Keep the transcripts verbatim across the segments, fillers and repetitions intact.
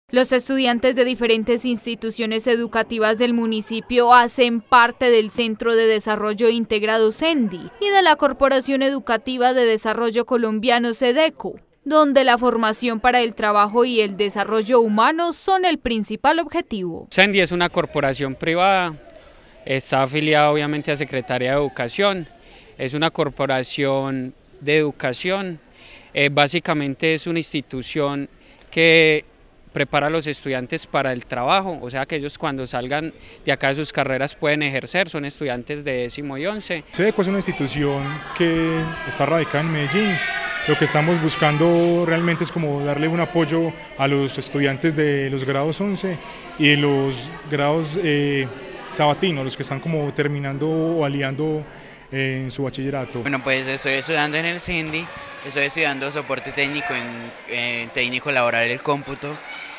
Los estudiantes de diferentes instituciones educativas del municipio hacen parte del Centro de Desarrollo Integrado CENDI y de la Corporación Educativa de Desarrollo Colombiano SEDECO, donde la formación para el trabajo y el desarrollo humano son el principal objetivo. CENDI es una corporación privada, está afiliada obviamente a Secretaría de Educación, es una corporación de educación, eh, básicamente es una institución que prepara a los estudiantes para el trabajo, o sea que ellos cuando salgan de acá de sus carreras pueden ejercer, son estudiantes de décimo y once. SEDECO es una institución que está radicada en Medellín. Lo que estamos buscando realmente es como darle un apoyo a los estudiantes de los grados once y de los grados eh, sabatinos, los que están como terminando o aliando eh, en su bachillerato. Bueno, pues estoy estudiando en el CENDI, estoy estudiando soporte técnico en eh, técnico laboral del cómputo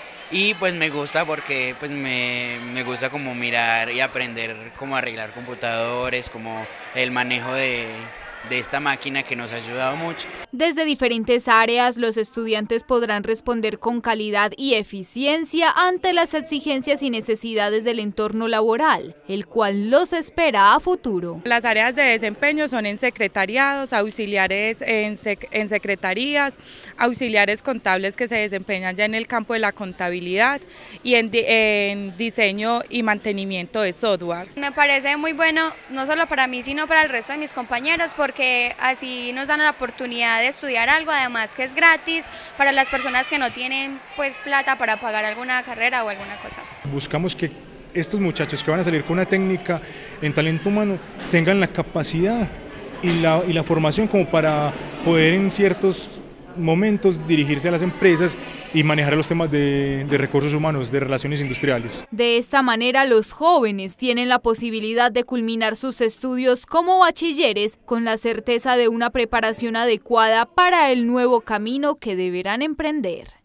y pues me gusta porque pues me, me gusta como mirar y aprender cómo arreglar computadores, como el manejo de... de esta máquina que nos ha ayudado mucho. Desde diferentes áreas, los estudiantes podrán responder con calidad y eficiencia ante las exigencias y necesidades del entorno laboral, el cual los espera a futuro. Las áreas de desempeño son en secretariados, auxiliares en, sec en secretarías, auxiliares contables que se desempeñan ya en el campo de la contabilidad y en, di en diseño y mantenimiento de software. Me parece muy bueno, no solo para mí, sino para el resto de mis compañeros, porque así nos dan la oportunidad de estudiar algo, además que es gratis para las personas que no tienen pues plata para pagar alguna carrera o alguna cosa. Buscamos que estos muchachos que van a salir con una técnica en talento humano tengan la capacidad y la, y la formación como para poder en ciertos momentos dirigirse a las empresas y manejar los temas de, de recursos humanos, de relaciones industriales. De esta manera, los jóvenes tienen la posibilidad de culminar sus estudios como bachilleres con la certeza de una preparación adecuada para el nuevo camino que deberán emprender.